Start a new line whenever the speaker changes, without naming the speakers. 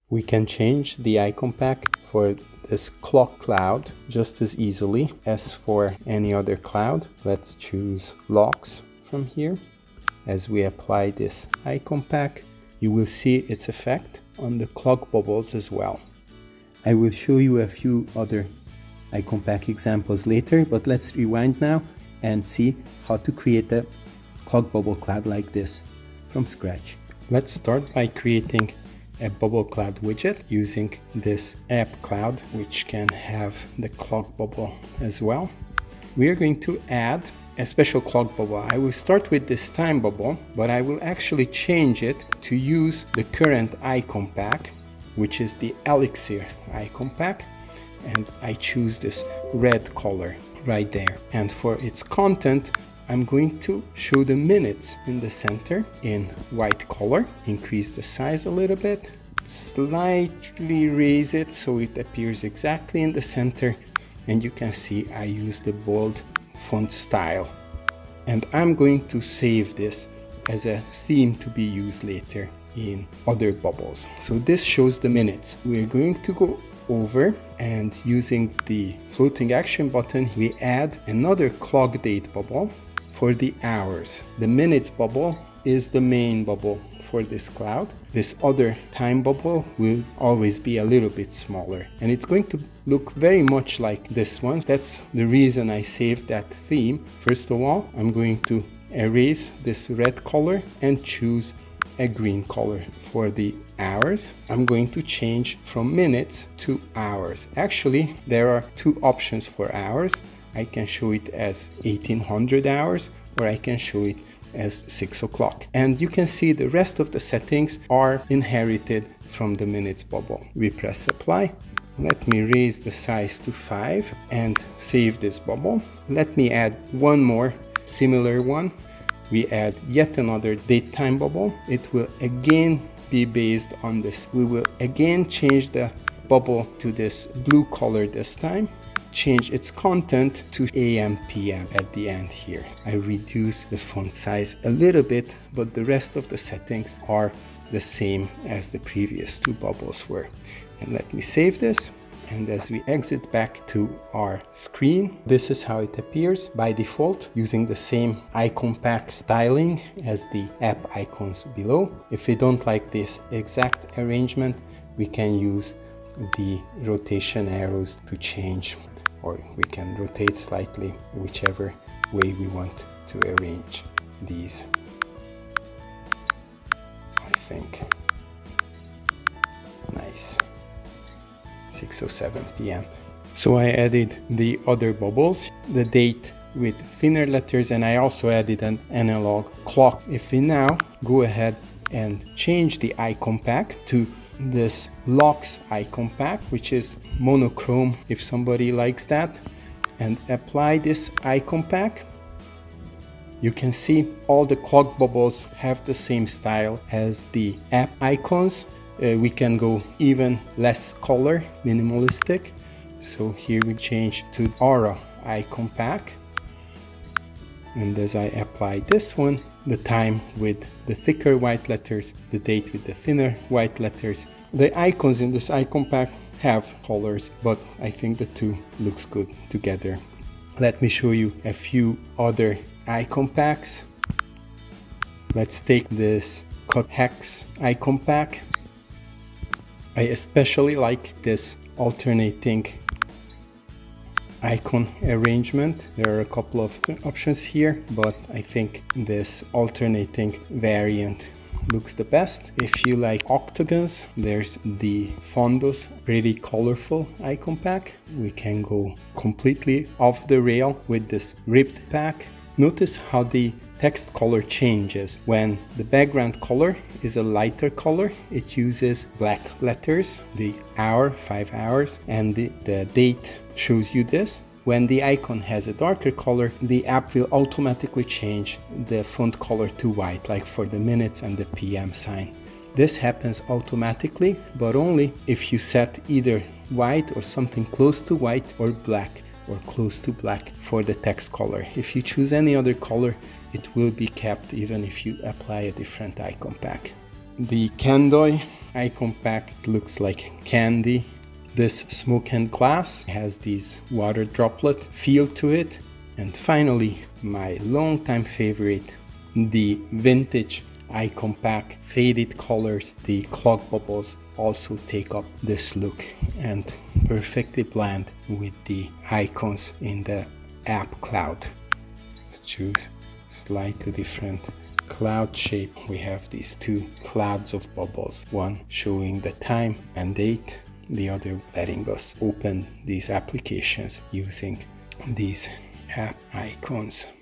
We can change the icon pack for this clock cloud just as easily as for any other cloud. Let's choose locks from here. As we apply this icon pack, you will see its effect on the clock bubbles as well. I will show you a few other icon pack examples later, but let's rewind now and see how to create a clock bubble cloud like this from scratch. Let's start by creating a bubble cloud widget using this app cloud, which can have the clock bubble as well. We are going to add a special clock bubble. I will start with this time bubble, but I will actually change it to use the current icon pack, which is the Elixir icon pack, and I choose this red color right there. And for its content, I'm going to show the minutes in the center in white color, increase the size a little bit, slightly raise it so it appears exactly in the center, and you can see I use the bold font style. And I'm going to save this as a theme to be used later in other bubbles. So this shows the minutes. We're going to go over and using the floating action button, we add another clock date bubble for the hours. The minutes bubble is the main bubble for this cloud. This other time bubble will always be a little bit smaller, and it's going to look very much like this one. That's the reason I saved that theme. First of all, I'm going to erase this red color and choose a green color. For the hours, I'm going to change from minutes to hours. Actually, there are two options for hours. I can show it as 1800 hours, or I can show it as 6 o'clock. And you can see the rest of the settings are inherited from the minutes bubble. We press apply. Let me raise the size to 5 and save this bubble. Let me add one more similar one. We add yet another date time bubble. It will again be based on this. We will again change the bubble to this blue color this time. Change its content to AM PM at the end here. I reduce the font size a little bit, but the rest of the settings are the same as the previous two bubbles were. And let me save this. And as we exit back to our screen, this is how it appears by default, using the same icon pack styling as the app icons below. If we don't like this exact arrangement, we can use the rotation arrows to change, or we can rotate slightly, whichever way we want to arrange these. I think. Nice. 6:07 p.m. So I added the other bubbles, the date with thinner letters, and I also added an analog clock. If we now go ahead and change the icon pack to this locks icon pack, which is monochrome if somebody likes that, and apply this icon pack, you can see all the clock bubbles have the same style as the app icons. We can go even less color, minimalistic. So here we change to aura icon pack, and as I apply this one, the time with the thicker white letters, the date with the thinner white letters. The icons in this icon pack have colors, but I think the two looks good together. Let me show you a few other icon packs. Let's take this Cuticon Hexa icon pack. I especially like this alternating icon arrangement. There are a couple of options here, but I think this alternating variant looks the best. If you like octagons, there's the Fondos pretty colorful icon pack. We can go completely off the rail with this ribbed pack. Notice how the text color changes. When the background color is a lighter color, it uses black letters, the hour, 5 hours, and the date shows you this. When the icon has a darker color, the app will automatically change the font color to white, like for the minutes and the PM sign. This happens automatically, but only if you set either white or something close to white, or black or close to black for the text color. If you choose any other color, it will be kept even if you apply a different icon pack. The Candoy icon pack looks like candy. This smoke and glass has this water droplet feel to it. And finally, my longtime favorite, the vintage icon pack, faded colors. The clock bubbles also take up this look and perfectly blend with the icons in the app cloud. Let's choose slightly different cloud shape. We have these two clouds of bubbles, one showing the time and date, the other letting us open these applications using these app icons.